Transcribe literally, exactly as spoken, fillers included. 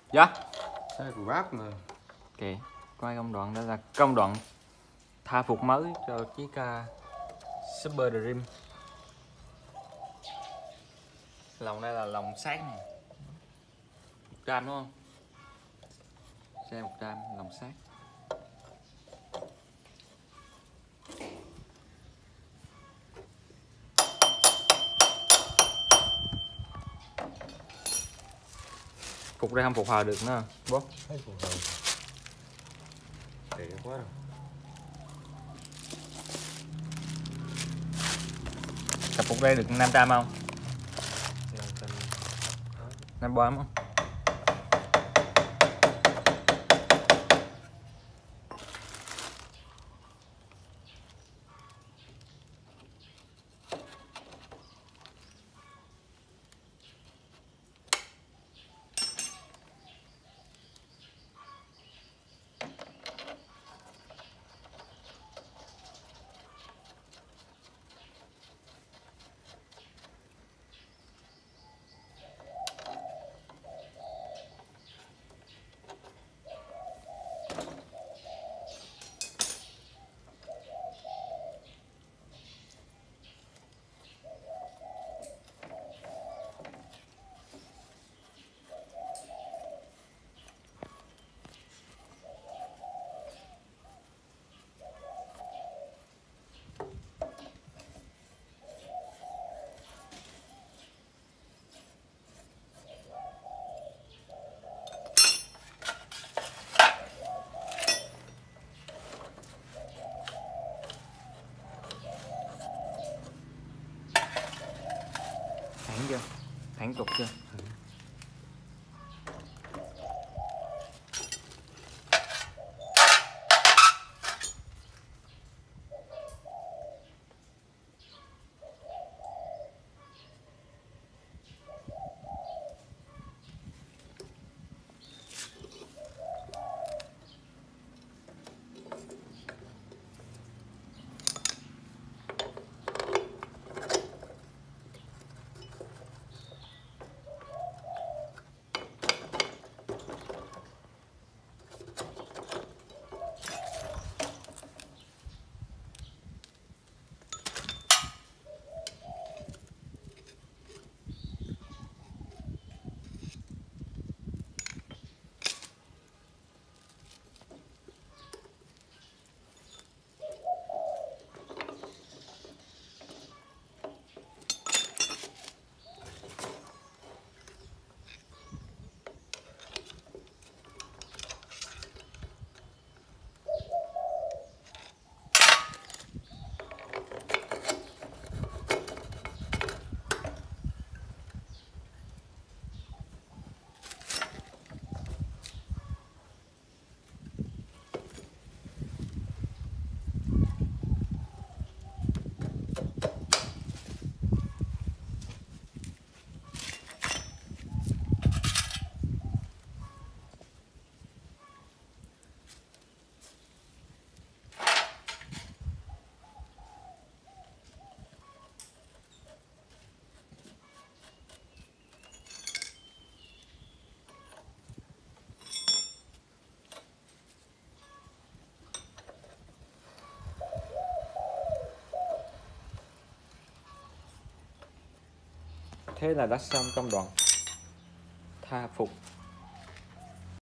Dạ. Xe của bác mà. Ok, quay công đoạn đó là công đoạn tha phục mới cho chiếc uh, Super Dream. Lòng đây là lòng sát này. một trăm đúng không? Xe một trăm lòng sát. Phục đây không phục hồi được nữa bố. Thấy phục hồi. Để quá rồi. Cặp phục đây được năm trăm không? năm trăm. năm trăm không? Thẳng chưa? Thẳng cục chưa? Ừ. Thế là đã xong công đoạn tha phục